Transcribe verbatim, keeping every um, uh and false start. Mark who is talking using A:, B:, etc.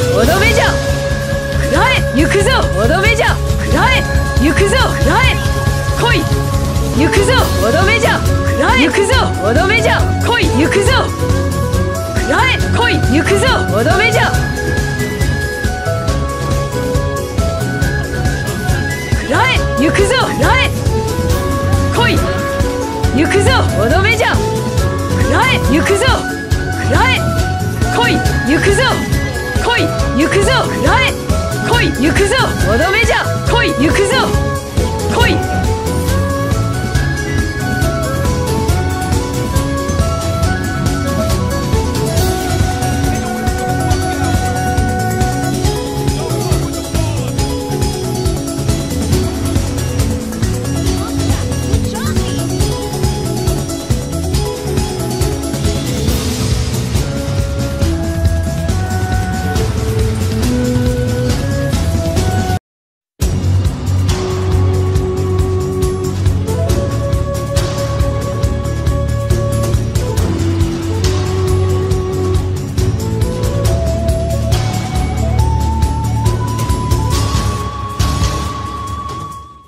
A: 踊めじゃくらえ行くぞ踊めじゃくらえ行くぞくらえ来い行くぞ踊めじゃくらえ行くぞ踊めじゃ来い行くぞくらえ来い行くぞ踊めじゃくらえ行くぞくらえ来い行くぞ踊めじゃくらえ行くぞくらえ来い行くぞ来い行くぞくらえ来い行くぞ踊めじゃ来い行くぞ来い